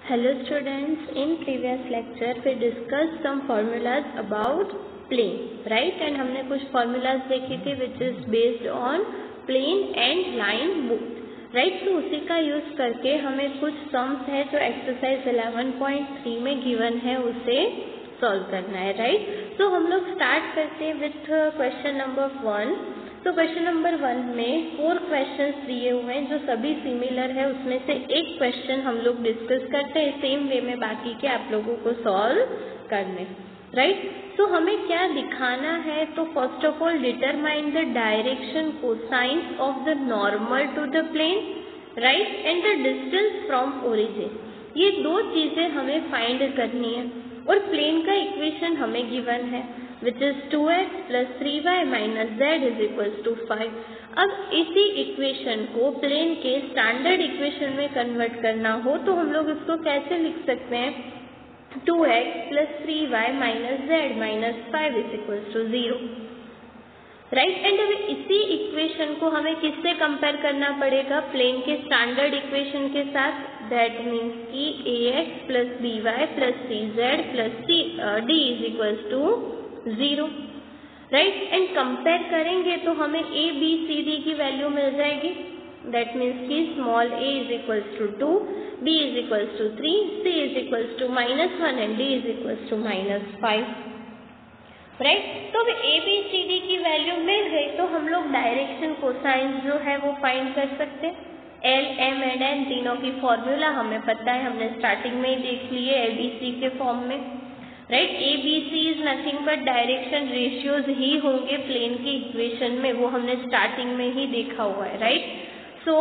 Hello students, in previous lecture we discussed some formulas about plane, right? And हमने कुछ formulas देखी थी which is based on plane and line both, right? तो उसी का use करके हमें कुछ sums है जो exercise 11.3 में given है उसे solve करना है, right? तो हम लोग start करते हैं with question number 1. तो क्वेश्चन नंबर 1 में 4 क्वेश्चंस दिए हुए हैं जो सभी सिमिलर है, उसमें से एक क्वेश्चन हम लोग डिस्कस करते हैं सेम वे में, बाकी के आप लोगों को सॉल्व करने, राइट? तो हमें क्या दिखाना है? तो first of all determine the direction cosines of the normal to the plane, right, and the distance from origin. ये दो चीजें हमें फाइंड करनी है और प्लेन का इक्वेशन हमें गिवन है which is 2x plus 3y minus z is equals to 5. अब इसी इक्वेशन को प्लेन के स्टैंडर्ड इक्वेशन में कन्वर्ट करना हो तो हम लोग इसको कैसे लिख सकते हैं? 2x plus 3y minus z minus 5 is equals to 0. Right, and अब इसी इक्वेशन को हमें किससे कंपेयर करना पड़ेगा? प्लेन के स्टैंडर्ड इक्वेशन के साथ. दैट मीन्स कि ax plus by plus cz plus d is equals to 0, right. And compare करेंगे तो हमें a b c d की वैल्यू मिल जाएगी. दैट मीन्स कि small a is equals to 2, b is equals to 3, c is equals to -1 and d is equals to -5, right. तो अब a b c d की वैल्यू मिल गई तो हम लोग डायरेक्शन कोसाइंस जो है वो फाइंड कर सकते हैं. L, M एंड N तीनों की फॉर्मूला हमें पता है, हमने स्टार्टिंग में ही देख लिए ABC के फॉर्म में, right. ABC is nothing but direction ratios ही होंगे प्लेन की इक्वेशन में, वो हमने स्टार्टिंग में ही देखा हुआ है, राइट. सो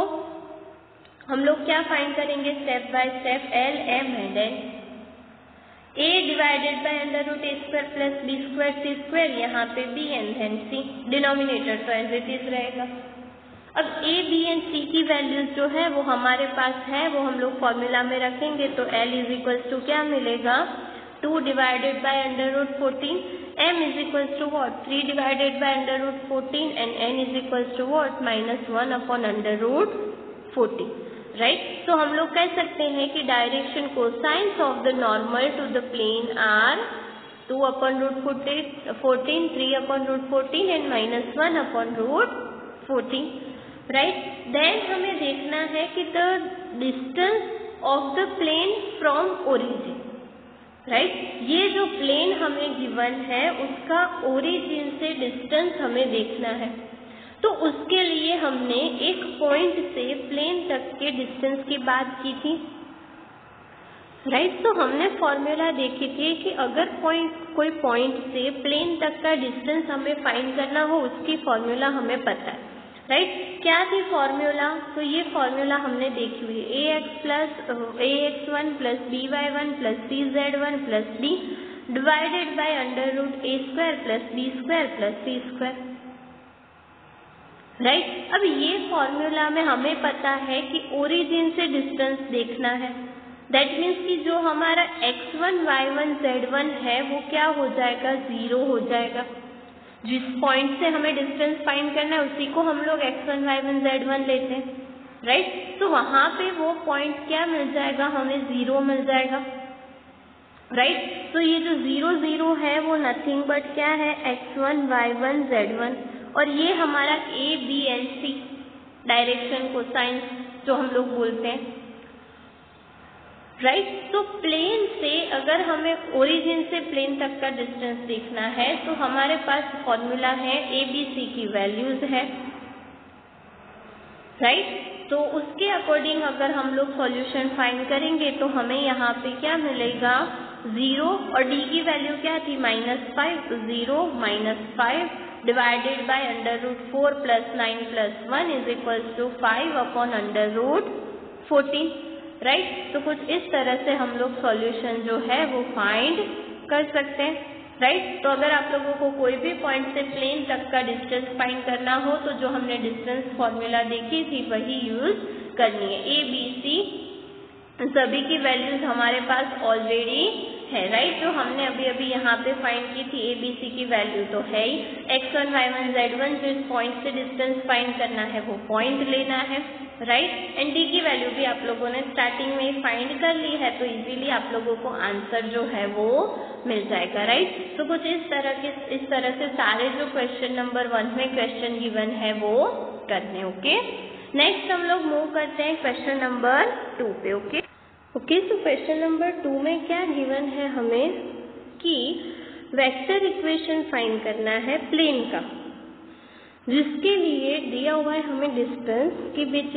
हम लोग क्या फाइंड करेंगे step by step? L, M and N. A divided by under root a square plus b square c square, यहाँ पे b and then c. Denominator तो एज इट इज रहेगा. अब a, b एंड c की values जो है वो हमारे पास है, वो हम लोग फॉर्मूला में रखेंगे तो L इज इक्वल्स टू क्या मिलेगा? 2 divided by under root 14. M is equals to what? 3 divided by under root 14 and N is equals to what? -1 upon under root 14, right. तो हम लोग कह सकते हैं कि direction cosines of the normal to the plane are 2 upon root 14, 3 upon root 14 and -1 upon root 14, right. Then हमें देखना है कि the distance of the plane from origin, right. ये जो प्लेन हमें गिवन है उसका ओरिजिन से डिस्टेंस हमें देखना है. तो उसके लिए हमने एक पॉइंट से प्लेन तक के डिस्टेंस की बात की थी, राइट. तो हमने फॉर्मूला देखी थी कि अगर कोई पॉइंट से प्लेन तक का डिस्टेंस हमें फाइंड करना हो उसकी फॉर्मूला हमें पता है, राइट. क्या थी फॉर्मूला? तो ये फॉर्मूला हमने देखी हुई है. ax1 plus by1 plus cz1 plus d divided by under root a square plus b square plus c square, right. अब ये फॉर्मूला में हमें पता है कि ओरिजिन से डिस्टेंस देखना है. दैट मीन्स कि जो हमारा x1 y1 z1 है वो क्या हो जाएगा? 0 हो जाएगा. जिस पॉइंट से हमें डिस्टेंस फाइंड करना है उसी को हम लोग x1 y1 z1 लेते हैं, राइट. तो वहां पे वो पॉइंट क्या मिल जाएगा? हमें 0 मिल जाएगा, राइट. तो ये जो 0 0 है वो नथिंग बट क्या है? x1 y1 z1. और ये हमारा a b and c direction cosines जो हम लोग बोलते हैं, राइट. तो प्लेन से अगर हमें ओरिजिन से प्लेन तक का डिस्टेंस देखना है तो हमारे पास फॉर्मूला है a b c की वैल्यूज है, राइट. तो उसके अकॉर्डिंग अगर हम लोग सॉल्यूशन फाइंड करेंगे तो हमें यहाँ पे क्या मिलेगा? 0 और d की वैल्यू क्या थी? -5. तो 0 -5 divided by under root 4 plus 9 plus 1 is equals to 5 upon under root 14, right. तो कुछ इस तरह से हम लोग सॉल्यूशन जो है वो फाइंड कर सकते हैं, राइट. तो अगर आप लोगों को कोई भी पॉइंट से प्लेन तक का डिस्टेंस फाइंड करना हो तो जो हमने डिस्टेंस फॉर्मूला देखी थी वही यूज करनी है. a b c सभी की वैल्यूज हमारे पास ऑलरेडी है, राइट. जो हमने अभी यहाँ पे फाइंड की थी a b c की वैल्यू तो है ही. x1 y1 z1 जो इस पॉइंट से डिस्टेंस फाइंड करना है वो पॉइंट लेना है, राइट। एंड डी की वैल्यू भी आप लोगों ने स्टार्टिंग में फाइंड कर ली है, तो इजीली आप लोगों को आंसर जो है वो मिल जाएगा, राइट। तो कुछ इस तरह से सारे जो क्वेश्चन नंबर 1 में क्वेश्चन गिवन है वो करने। ओके, नेक्स्ट हम लोग मूव करते हैं क्वेश्चन नंबर 2 पे। ओके, सो क्वेश्चन नंबर 2 में क्या गिवन है हमें कि वेक्टर इक्वेशन फाइंड करना है प्लेन का, जिसके लिए दिया हुआ है हमें डिस्टेंस कि which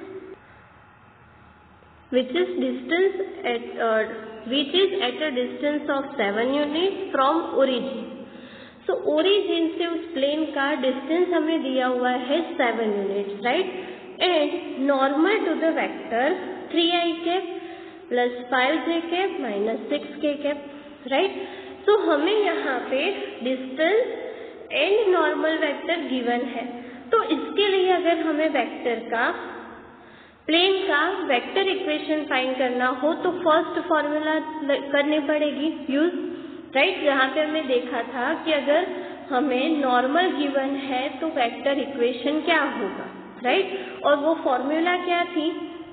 is at a distance of 7 unit from origin. So origin से उस प्लेन का डिस्टेंस हमें दिया हुआ है 7 units, right. And normal to the vector 3i cap plus 5j cap minus 6k cap, right. So हमें यहाँ पे distance and normal vector given है, तो इसके लिए अगर हमें वेक्टर का प्लेन का वेक्टर इक्वेशन फाइंड करना हो तो फर्स्ट फॉर्मूला करनी पड़ेगी यूज, राइट। जहाँ पे हमने देखा था कि अगर हमें नॉर्मल गिवन है तो वेक्टर इक्वेशन क्या होगा, राइट। और वो फॉर्मूला क्या थी,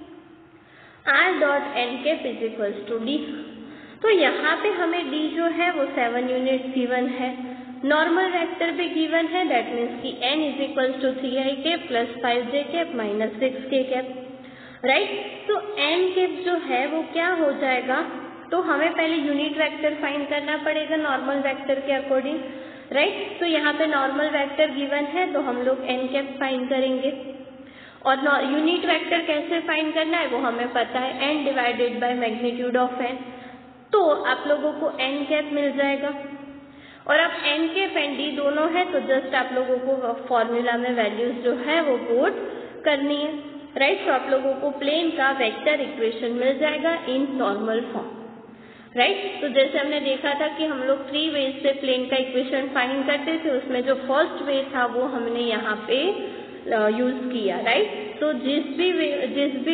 r dot n cap is equals to D. तो यहाँ पे हमें d जो है वो 7 यूनिट गिवन है, नॉर्मल वेक्टर भी गिवन है, दैट मीन्स कि n is equals to 3i cap plus 5j cap minus 6k cap, right. तो n कैप जो है वो क्या हो जाएगा, तो हमें पहले यूनिट वेक्टर फाइंड करना पड़ेगा नॉर्मल वेक्टर के अकॉर्डिंग, राइट। तो यहाँ पे नॉर्मल वेक्टर गिवन है तो हम लोग n कैप फाइंड करेंगे, और यूनिट वेक्टर कैसे फाइंड करना है वो हमें पता है, n divided by magnitude of n। तो आप लोगों को n कैप मिल जाएगा, और अब n कैप एंड d दोनों है तो जस्ट आप लोगों को फॉर्मूला में वैल्यूज जो है वो पुट करनी है, राइट। तो आप लोगों को प्लेन का वेक्टर इक्वेशन मिल जाएगा इन नॉर्मल फॉर्म, राइट। तो जैसे हमने देखा था कि हम लोग 3 वेज से प्लेन का इक्वेशन फाइंड करते थे, उसमें जो फर्स्ट वे था वो हमने यहाँ पे यूज किया, राइट। तो जिस भी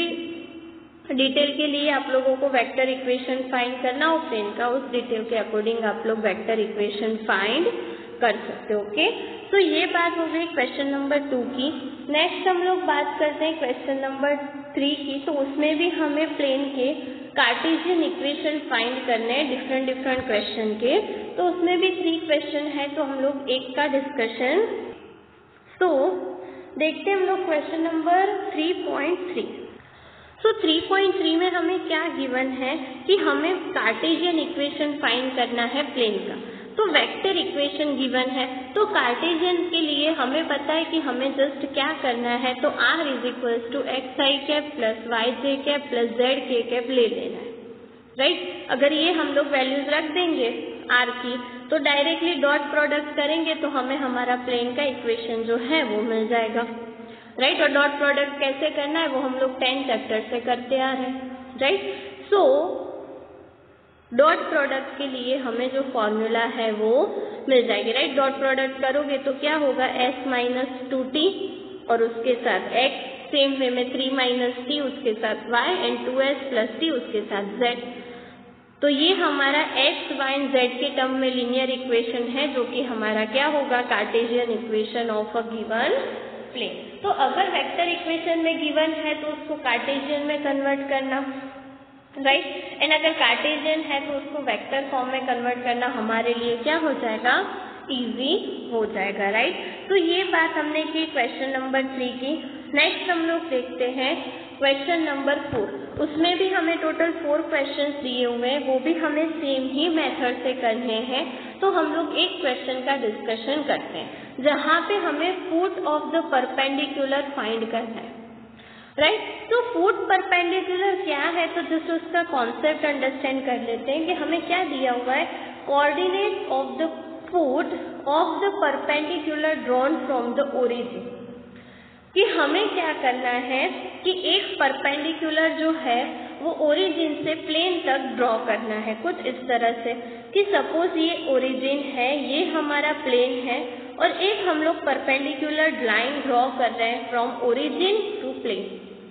डिटेल के लिए आप लोगों को वेक्टर इक्वेशन फाइंड करना हो प्लेन का, उस डिटेल के अकॉर्डिंग आप लोग वेक्टर इक्वेशन फाइंड कर सकते हो। ओके, तो ये बात हो गई क्वेश्चन नंबर 2 की। नेक्स्ट हम लोग बात करते हैं क्वेश्चन नंबर 3 की। तो उसमें भी हमें प्लेन के कार्टेशियन इक्वेशन फाइंड करने हैं डिफरेंट क्वेश्चन के, तो उसमें भी 3 क्वेश्चन है, तो हम लोग एक का डिस्कशन तो देखते हैं हम लोग क्वेश्चन नंबर 3.3। सो 3.3 में हमें क्या गिवन है कि हमें कार्टेशियन इक्वेशन फाइंड करना है प्लेन का, तो वेक्टर इक्वेशन गिवन है। तो कार्टेशियन के लिए हमें पता है कि हमें जस्ट क्या करना है, तो r is equals to xi cap plus yj cap plus zk cap ले लेना है, राइट। अगर ये हम लोग वैल्यूज रख देंगे r की, तो डायरेक्टली डॉट प्रोडक्ट करेंगे तो हमें हमारा प्लेन का इक्वेशन जो है वो मिल जाएगा, राइट। और डॉट प्रोडक्ट कैसे करना है वो हम लोग 10th चैप्टर से करते आ रहे हैं, राइट। सो डॉट प्रोडक्ट के लिए हमें जो फॉर्मूला है वो मिल जाएगी, राइट। डॉट प्रोडक्ट करोगे तो क्या होगा, s माइनस 2t और उसके साथ x, सेम वे में 3 माइनस t उसके साथ y and 2s plus t उसके साथ z। तो ये हमारा x, y एंड z के टर्म में लीनियर इक्वेशन है, जो कि हमारा क्या होगा, cartesian equation of a given plane. तो अगर वेक्टर इक्वेशन में गिवन है तो उसको कार्टेशियन में कन्वर्ट करना, राइट। एंड अगर कार्टेशियन है तो उसको वेक्टर फॉर्म में कन्वर्ट करना हमारे लिए क्या हो जाएगा, इजी हो जाएगा, राइट। तो ये बात हमने की क्वेश्चन नंबर 3 की। नेक्स्ट हम लोग देखते हैं क्वेश्चन नंबर 4। उसमें भी हमें टोटल 4 क्वेश्चंस दिए हुए हैं, वो भी हमें सेम ही मेथड से करने हैं। तो हम लोग एक क्वेश्चन का डिस्कशन करते हैं जहाँ पे हमें foot of the perpendicular find करना है, राइट। तो फुट परपेंडिकुलर क्या है, तो जस्ट उसका कॉन्सेप्ट अंडरस्टैंड कर लेते हैं कि हमें क्या दिया हुआ है, coordinate of the foot of the perpendicular drawn from the origin. कि हमें क्या करना है कि एक परपेंडिकुलर जो है वो ओरिजिन से प्लेन तक ड्रॉ करना है, कुछ इस तरह से कि सपोज ये ओरिजिन है, ये हमारा प्लेन है, और एक हम लोग परपेंडिकुलर लाइन ड्रॉ कर रहे हैं from origin to plane,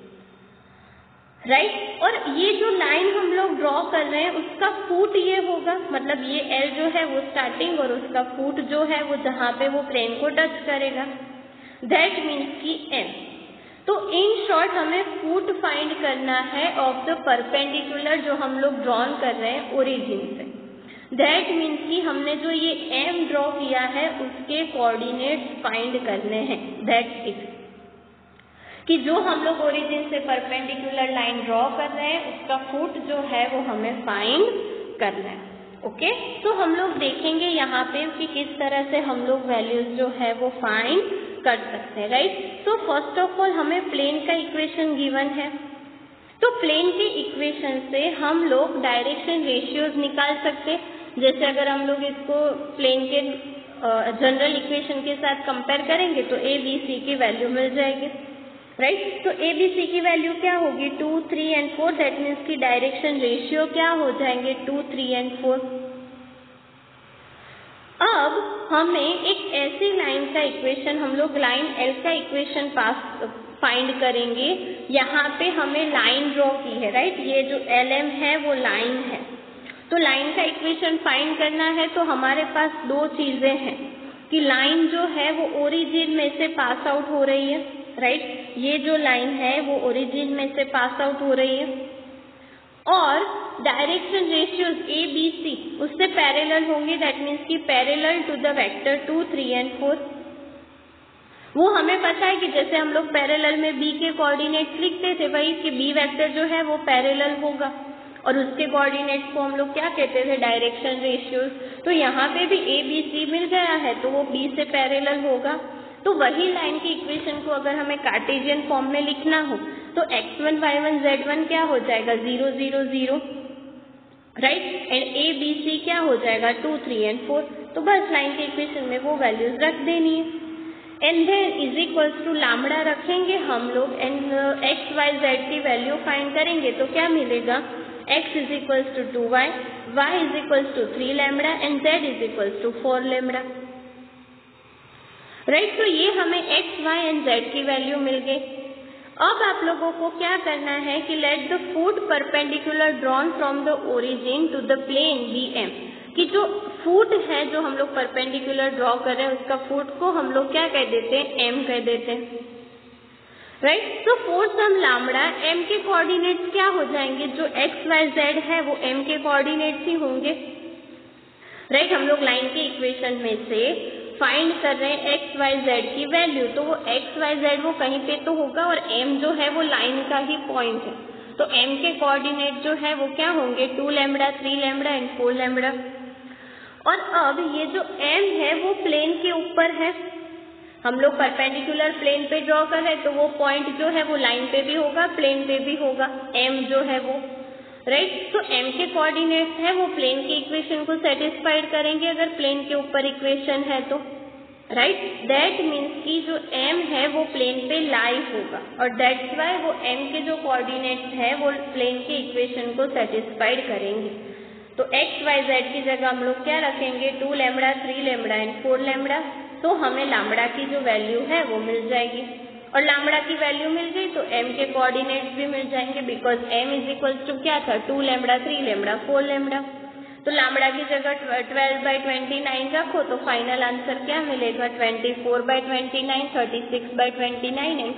right. और ये जो लाइन हम लोग ड्रॉ कर रहे हैं उसका फुट ये होगा, मतलब ये L जो है वो स्टार्टिंग और उसका फुट जो है वो जहाँ पे वो प्लेन को टच करेगा, दैट मीन्स कि M। तो इन शॉर्ट हमें फुट फाइंड करना है ऑफ द परपेंडिकुलर जो हम लोग ड्रॉन कर रहे हैं ओरिजिन से। दैट मीन्स कि हमने जो ये एम ड्रॉ किया है उसके कोऑर्डिनेट्स फाइंड करने हैं। दैट्स इट, कि जो हम लोग ओरिजिन से परपेंडिकुलर लाइन ड्रॉ कर रहे हैं उसका फुट जो है वो हमें फाइंड करना है। ओके, तो हम लोग देखेंगे यहाँ पे कि किस तरह से हम लोग वैल्यूज जो है वो फाइंड कर सकते हैं, राइट। तो फर्स्ट ऑफ ऑल हमें प्लेन का इक्वेशन गिवन है, तो प्लेन के इक्वेशन से हम लोग डायरेक्शन रेशियोज निकाल सकते हैं। जैसे अगर हम लोग इसको प्लेन के जनरल इक्वेशन के साथ कंपेयर करेंगे तो ए बी सी की वैल्यू मिल जाएगी, राइट। तो ए बी सी की वैल्यू क्या होगी 2, 3 एंड 4। दैट मीन्स की डायरेक्शन रेशियो क्या हो जाएंगे 2, 3 एंड 4। अब हमें एक ऐसी लाइन का इक्वेशन, हम लोग लाइन एल का इक्वेशन फाइंड करेंगे। यहाँ पे हमें लाइन ड्रॉ की है, राइट। ये जो एल एम है वो लाइन है, तो लाइन का इक्वेशन फाइंड करना है तो हमारे पास दो चीजें हैं कि लाइन जो है वो ओरिजिन में से पास आउट हो रही है, राइट। ये जो लाइन है वो ओरिजिन में से पास आउट हो रही है और direction ratios A B C उससे पैरेलल होंगे। दैट मीन्स की parallel to the vector 2, 3 and 4। वो हमें पता है कि जैसे हम लोग पैरेलल में बी के कोऑर्डिनेट्स लिखते थे वही कि बी वेक्टर जो है वो पैरेलल होगा और उसके कोऑर्डिनेट्स को हम लोग क्या कहते थे डायरेक्शन रेशियोज। तो यहाँ पे भी ए बी सी मिल गया है तो वो बी से पैरेलल होगा। तो वही लाइन की इक्वेशन को अगर हमें कार्टेशियन फॉर्म में लिखना हो तो x1 y1 z1 क्या हो जाएगा 0, 0, 0, right. And A B C क्या हो जाएगा 2, 3 एंड 4। तो बस लाइन के इक्वेशन में वो वैल्यूज रख देनी है and then is equals to lambda रखेंगे हम लोग एंड एक्स वाई जेड की वैल्यू फाइंड करेंगे तो क्या मिलेगा x is equals to 2y, y is equals to 3 lambda and z is equals to 4 lambda, right. तो ये हमें x, y एंड z की वैल्यू मिल गई। अब आप लोगों को क्या करना है कि let the foot perpendicular drawn from the origin to the plane be M, कि जो फुट है जो हम लोग परपेंडिकुलर ड्रॉ कर रहे हैं उसका फुट को हम लोग क्या कह देते हैं m कह देते हैं, राइट। तो फॉर सम लैम्बडा m के कोऑर्डिनेट्स क्या हो जाएंगे जो x, y, z है वो m के कोऑर्डिनेट्स ही होंगे, राइट। हम लोग लाइन के इक्वेशन में से फाइंड कर रहे हैं एक्स वाई जेड की वैल्यू, तो वो एक्स वाई जेड वो कहीं पे तो होगा और एम जो है वो लाइन का ही पॉइंट है। तो एम के कोऑर्डिनेट जो है वो क्या होंगे 2 लैम्बडा, 3 लैम्बडा एंड 4 लैम्बडा। और अब ये जो एम है वो प्लेन के ऊपर है, हम लोग परपेंडिकुलर प्लेन पे ड्रॉ कर रहे हैं तो वो पॉइंट जो है वो लाइन पे भी होगा प्लेन पे भी होगा, एम जो है वो, राइट। तो m के कोऑर्डिनेट्स है वो प्लेन की इक्वेशन को सेटिस्फाइड करेंगे अगर प्लेन के ऊपर इक्वेशन है तो, राइट। दैट मीन्स कि जो m है वो प्लेन पे लाई होगा और दैट्स वाई वो m के जो कोऑर्डिनेट्स है वो प्लेन की इक्वेशन को सेटिस्फाइड करेंगे। तो x, y, z की जगह हम लोग क्या रखेंगे 2 लैम्बडा, 3 लैम्बडा एंड 4 लैम्बडा। तो हमें लैम्बडा की जो वैल्यू है वो मिल जाएगी और लैम्बडा की वैल्यू मिल गई तो m के कोऑर्डिनेट्स भी मिल जाएंगे because m is equals to क्या था 2 लैम्बडा, 3 लैम्बडा, 4 लैम्बडा। तो लैम्बडा की जगह 12/29 रखो तो फाइनल आंसर क्या मिलेगा 24/29, 36/29 एंड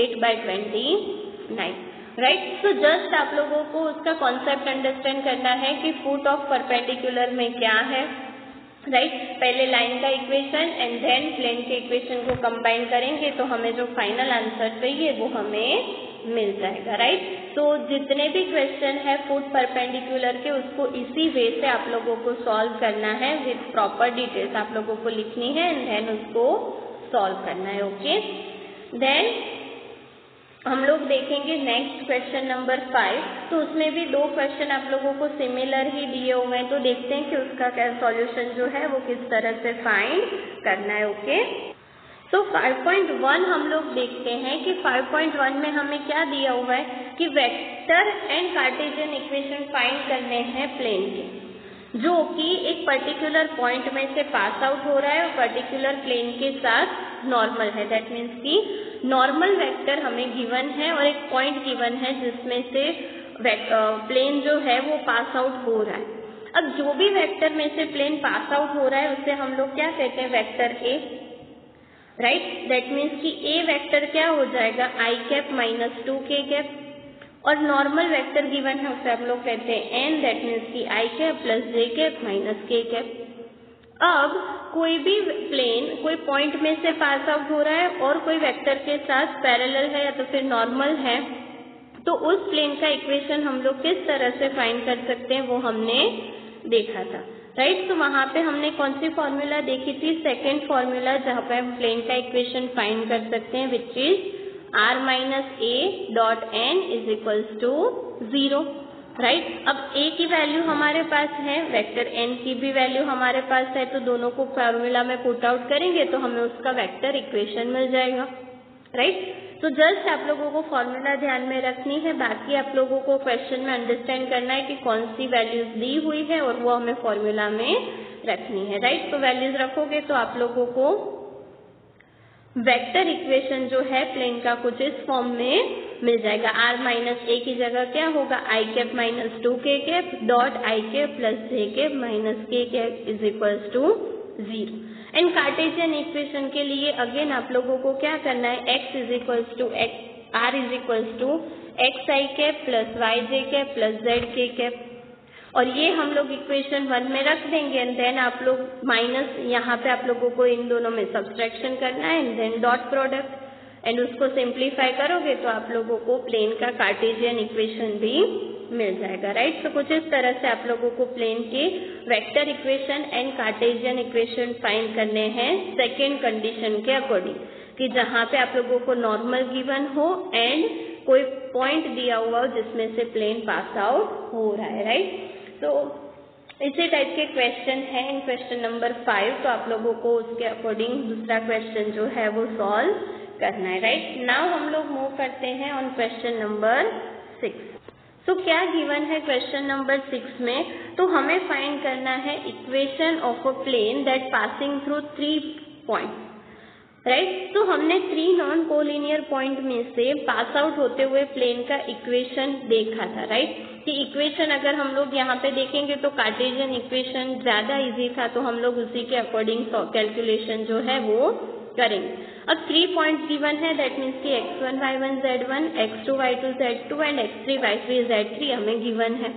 48/29, राइट। तो जस्ट आप लोगों को उसका कॉन्सेप्ट अंडरस्टैंड करना है कि फुट ऑफ परपेंडिकुलर में क्या है, राइट। पहले लाइन का इक्वेशन एंड देन प्लेन के इक्वेशन को कंबाइन करेंगे तो हमें जो फाइनल आंसर चाहिए वो हमें मिल जाएगा, राइट। तो जितने भी क्वेश्चन है फुट परपेंडिकुलर के उसको इसी वे से आप लोगों को सॉल्व करना है विथ प्रॉपर डिटेल्स आप लोगों को लिखनी है एंड देन उसको सॉल्व करना है, ओके। देन हम लोग देखेंगे नेक्स्ट क्वेश्चन नंबर 5। तो उसमें भी 2 क्वेश्चन आप लोगों को सिमिलर ही दिए हुए हैं तो देखते हैं कि उसका क्या सॉल्यूशन जो है वो किस तरह से फाइंड करना है, ओके। तो 5.1 हम लोग देखते हैं कि 5.1 में हमें क्या दिया हुआ है कि vector and cartesian equation find करने हैं प्लेन के जो कि एक पर्टिकुलर पॉइंट में से पास आउट हो रहा है और पर्टिकुलर प्लेन के साथ नॉर्मल है। दैट मीन्स कि नॉर्मल वेक्टर हमें गिवन है और एक पॉइंट गिवन है जिसमें से प्लेन जो है वो पास आउट हो रहा है। अब जो भी वेक्टर में से प्लेन पास आउट हो रहा है उसे हम लोग क्या कहते हैं vector A, right. That means कि ए वेक्टर क्या हो जाएगा I cap minus 2k cap, और नॉर्मल वेक्टर गिवन है उसे हम लोग कहते हैं एन, दैट मीन्स कि I cap plus J cap minus K cap. अब कोई भी प्लेन कोई पॉइंट में से पास आउट हो रहा है और कोई वेक्टर के साथ पैरेलल है या तो फिर नॉर्मल है, तो उस प्लेन का इक्वेशन हम लोग किस तरह से फाइंड कर सकते हैं वो हमने देखा था, राइट। तो वहां पे हमने कौन सी फॉर्मूला देखी थी, सेकेंड फॉर्मूला, जहाँ पे हम प्लेन का इक्वेशन फाइंड कर सकते हैं, which is r minus A dot N is equals to 0, right. अब a की वैल्यू हमारे पास है, वेक्टर n की भी वैल्यू हमारे पास है, तो दोनों को फॉर्मूला में पुट आउट करेंगे तो हमें उसका वेक्टर इक्वेशन मिल जाएगा, राइट। तो जस्ट आप लोगों को फॉर्मूला ध्यान में रखनी है, बाकी आप लोगों को क्वेश्चन में अंडरस्टैंड करना है कि कौन सी वैल्यूज दी हुई है और वो हमें फॉर्मूला में रखनी है, राइट। तो वैल्यूज रखोगे तो आप लोगों को वेक्टर इक्वेशन जो है प्लेन का कुछ इस फॉर्म में मिल जाएगा। r माइनस ए की जगह क्या होगा, I cap minus 2k cap dot I cap plus J cap minus K cap is equals to 0। And cartesian equation के लिए अगेन आप लोगों को क्या करना है, x is equals to r is equals to x I cap plus y J cap plus z K cap, और ये हम लोग इक्वेशन 1 में रख देंगे एंड देन आप लोग माइनस यहाँ पे आप लोगों को इन दोनों में सब्सट्रैक्शन करना है and then dot product, and उसको सिंप्लीफाई करोगे तो आप लोगों को प्लेन का कार्टेशियन इक्वेशन भी मिल जाएगा, राइट। तो कुछ इस तरह से आप लोगों को प्लेन के vector equation and cartesian equation find करने हैं सेकेंड कंडीशन के अकॉर्डिंग, कि जहाँ पे आप लोगों को नॉर्मल गिवन हो एंड कोई पॉइंट दिया हुआ हो जिसमें से प्लेन पास आउट हो रहा है, राइट। तो इसी टाइप के क्वेश्चन है इन क्वेश्चन नंबर 5, तो आप लोगों को उसके अकॉर्डिंग दूसरा क्वेश्चन जो है वो सॉल्व करना है, राइट। नाउ हम लोग मूव करते हैं ऑन क्वेश्चन नंबर 6। तो क्या गिवन है क्वेश्चन नंबर 6 में, तो हमें फाइंड करना है equation of a plane that passing through 3 points, right. तो हमने 3 नॉन कोलिनियर पॉइंट में से पास आउट होते हुए प्लेन का इक्वेशन देखा था, राइट। कि इक्वेशन अगर हम लोग यहाँ पे देखेंगे तो कार्टेशियन इक्वेशन ज्यादा इजी था, तो हम लोग उसी के अकॉर्डिंग कैलकुलेशन जो है वो करेंगे। अब 3 पॉइंट्स गिवन है, दैट मीन्स कि x1 y1 z1, x2 y2 z2 and x3 y3 z3 हमें गिवन है,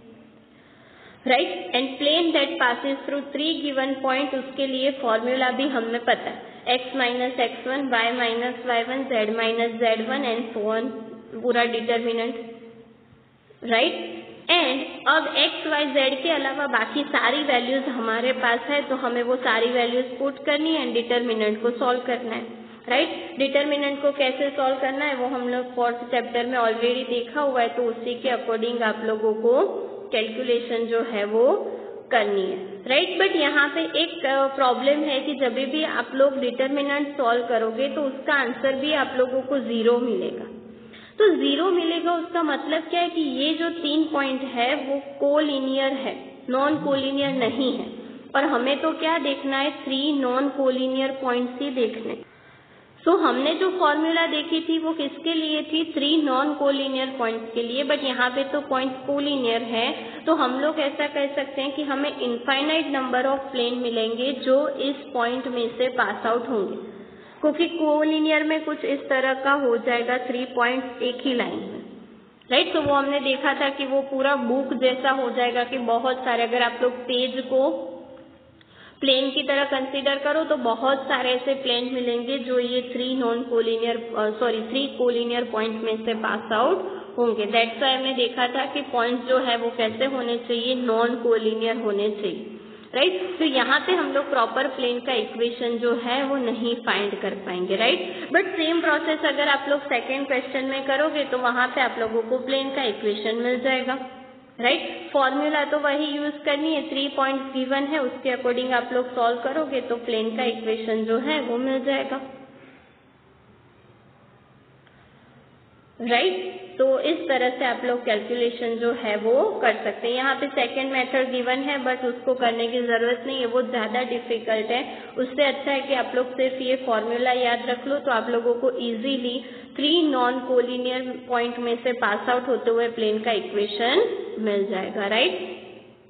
right. And plane that passes through 3 given point, उसके लिए फॉर्मूला भी हमें पता है, x minus x1, y minus y1, z minus z1 and so on, पूरा determinant, right. And अब x y z के अलावा बाकी सारी वैल्यूज हमारे पास है, तो हमें वो सारी वैल्यूज पुट करनी है एंड डिटर्मिनेंट को सॉल्व करना है, राइट। डिटर्मिनेंट को कैसे सॉल्व करना है वो हम लोग 4th चैप्टर में ऑलरेडी देखा हुआ है, तो उसी के अकॉर्डिंग आप लोगों को कैलकुलेशन जो है वो करनी है, राइट। बट यहाँ पे एक प्रॉब्लम है कि जब भी आप लोग डिटर्मिनेंट सॉल्व करोगे तो उसका आंसर भी आप लोगों को 0 मिलेगा। तो 0 मिलेगा उसका मतलब क्या है कि ये जो 3 पॉइंट है वो कोलिनियर है, नॉन कोलिनियर नहीं है, और हमें तो क्या देखना है, 3 नॉन कोलिनियर पॉइंट्स ही देखने। सो हमने जो फॉर्मूला देखी थी वो किसके लिए थी, 3 नॉन कोलिनियर पॉइंट्स के लिए, बट यहाँ पे तो पॉइंट्स कोलिनियर है, तो हम लोग ऐसा कह सकते हैं कि हमें इनफाइनाइट नंबर ऑफ प्लेन मिलेंगे जो इस पॉइंट में से पास आउट होंगे, क्योंकि कोलिनियर में कुछ इस तरह का हो जाएगा 3 पॉइंट्स एक ही लाइन में, राइट। तो वो हमने देखा था कि वो पूरा बुक जैसा हो जाएगा कि बहुत सारे, अगर आप लोग पेज को प्लेन की तरह कंसीडर करो तो बहुत सारे ऐसे प्लेन मिलेंगे जो ये 3 कोलिनियर पॉइंट में से पास आउट होंगे। दैट्स व्हाई हमने देखा था कि पॉइंट्स जो है वो कैसे होने चाहिए, नॉन कोलिनियर होने चाहिए, राइट। तो यहाँ पे हम लोग प्रॉपर प्लेन का इक्वेशन जो है वो नहीं फाइंड कर पाएंगे, राइट। बट सेम प्रोसेस अगर आप लोग सेकेंड क्वेश्चन में करोगे तो वहां पे आप लोगों को प्लेन का इक्वेशन मिल जाएगा, राइट। फॉर्मूला तो वही यूज करनी है, 3 पॉइंट्स गिवन है उसके अकॉर्डिंग आप लोग सॉल्व करोगे तो प्लेन का इक्वेशन जो है वो मिल जाएगा, राइट। तो इस तरह से आप लोग कैलकुलेशन जो है वो कर सकते हैं। यहाँ पे सेकेंड मेथड गिवन है बट उसको करने की जरूरत नहीं है, वो ज्यादा डिफिकल्ट है, उससे अच्छा है कि आप लोग सिर्फ ये फॉर्मूला याद रख लो तो आप लोगों को इजीली 3 नॉन कोलिनियर पॉइंट में से पास आउट होते हुए प्लेन का इक्वेशन मिल जाएगा, राइट।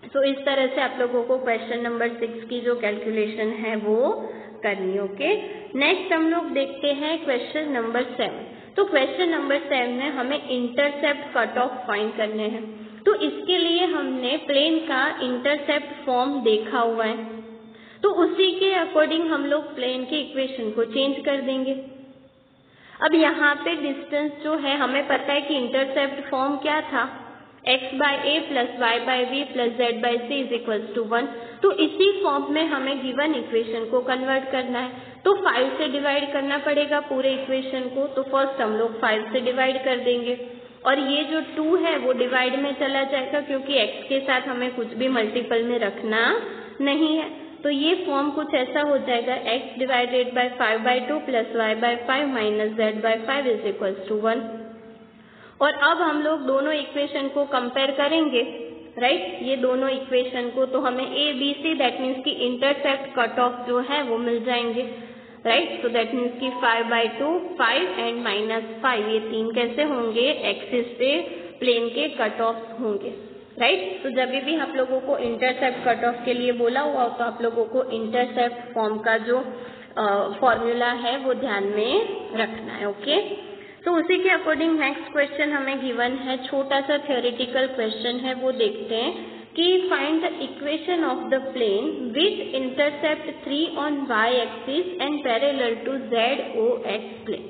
तो इस तरह से आप लोगों को क्वेश्चन नंबर 6 की जो कैलकुलेशन है वो करनी। ओके, नेक्स्ट हम लोग देखते हैं क्वेश्चन नंबर 7। तो क्वेश्चन नंबर 7 में हमें इंटरसेप्ट कट ऑफ फाइंड करने हैं। तो इसके लिए हमने प्लेन का इंटरसेप्ट फॉर्म देखा हुआ है, तो उसी के अकॉर्डिंग हम लोग प्लेन के इक्वेशन को चेंज कर देंगे। अब यहाँ पे डिस्टेंस जो है हमें पता है कि इंटरसेप्ट फॉर्म क्या था, x by a plus y by b plus z by c is equals to 1। तो इसी फॉर्म में हमें गिवन इक्वेशन को कन्वर्ट करना है, तो 5 से डिवाइड करना पड़ेगा पूरे इक्वेशन को। तो फर्स्ट हम लोग 5 से डिवाइड कर देंगे, और ये जो 2 है वो डिवाइड में चला जाएगा, क्योंकि x के साथ हमें कुछ भी मल्टीपल में रखना नहीं है। तो ये फॉर्म कुछ ऐसा हो जाएगा, x divided by 5/2 plus y by 5 minus z by 5 is equals to 1। और अब हम लोग दोनों इक्वेशन को कंपेयर करेंगे, राइट, ये दोनों इक्वेशन को, तो हमें a b c दैट मीन्स की इंटरसेप्ट कट ऑफ जो है वो मिल जाएंगे, राइट। तो दैट मीन्स की 5/2 5 एंड माइनस 5, ये 3 कैसे होंगे, एक्सिस पे प्लेन के कट ऑफ होंगे, राइट। तो जब भी आप लोगों को इंटरसेप्ट कट ऑफ के लिए बोला हुआ तो आप लोगों को इंटरसेप्ट फॉर्म का जो फॉर्मूला है वो ध्यान में रखना है। ओके, तो उसी के according next question given given है, छोटा सा थ्योरेटिकल क्वेश्चन है, वो देखते हैं कि find the equation of the plane with intercept 3 on y axis and parallel to ZOX plane,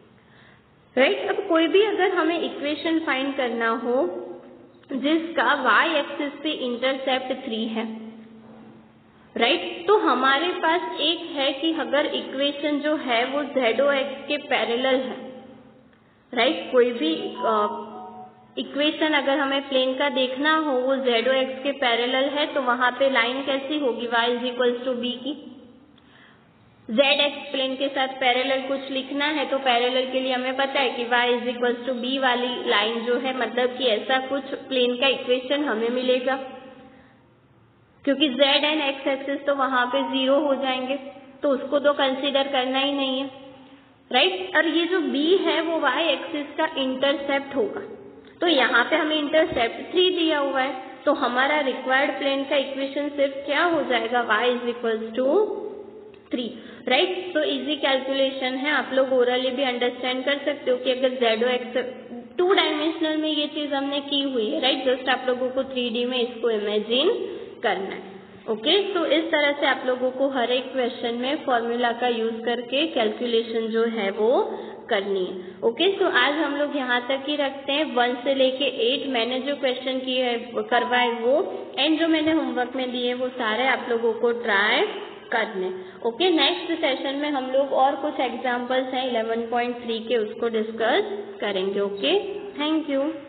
right. अब कोई भी अगर हमें इक्वेशन फाइंड करना हो जिसका y एक्सिस पे इंटरसेप्ट 3 है, राइट, तो हमारे पास एक है कि अगर इक्वेशन जो है वो ZOX के पैरेलल है, राइट, कोई भी इक्वेशन अगर हमें प्लेन का देखना हो वो ZOX के पैरेलल है, तो वहां पे लाइन कैसी होगी, y is equals to b की। ZX प्लेन के साथ पैरेलल कुछ लिखना है तो पैरेलल के लिए हमें पता है कि y is equals to b वाली लाइन जो है, मतलब कि ऐसा कुछ प्लेन का इक्वेशन हमें मिलेगा, क्योंकि Z एंड X एक्सिस तो वहां पे 0 हो जाएंगे, तो उसको तो कंसीडर करना ही नहीं है, राइट। और ये जो b है वो y एक्सिस का इंटरसेप्ट होगा, तो यहाँ पे हमें इंटरसेप्ट 3 दिया हुआ है, तो हमारा रिक्वायर्ड प्लेन का इक्वेशन सिर्फ क्या हो जाएगा, y is equals to 3, right. तो इजी कैलकुलेशन है, आप लोग ओरली भी अंडरस्टैंड कर सकते हो कि अगर ZOX 2 डायमेंशनल में ये चीज हमने की हुई है, राइट, जस्ट आप लोगों को 3D में इसको इमेजिन करना है। ओके, तो इस तरह से आप लोगों को हर एक क्वेश्चन में फॉर्मूला का यूज करके कैलकुलेशन जो है वो करनी है। ओके, तो आज हम लोग यहाँ तक ही रखते हैं, 1 से लेके 8 मैंने जो क्वेश्चन किए है करवाए वो, एंड जो मैंने होमवर्क में दिए वो सारे आप लोगों को ट्राई करने। ओके, नेक्स्ट सेशन में हम लोग और कुछ एग्जाम्पल्स हैं 11.3 के, उसको डिस्कस करेंगे। Okay, thank you.